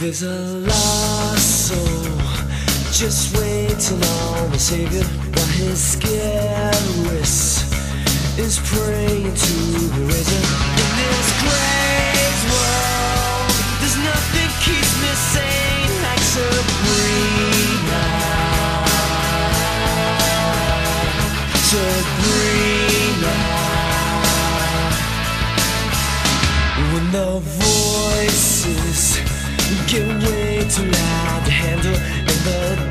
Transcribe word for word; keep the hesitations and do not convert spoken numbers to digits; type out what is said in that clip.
There's a lost soul, just wait till all the Savior, while his scared wrist is praying to the risen. In this crazed world, there's nothing keeps me sane like Sabrina. Sabrina. When the voices get way too loud to handle, and the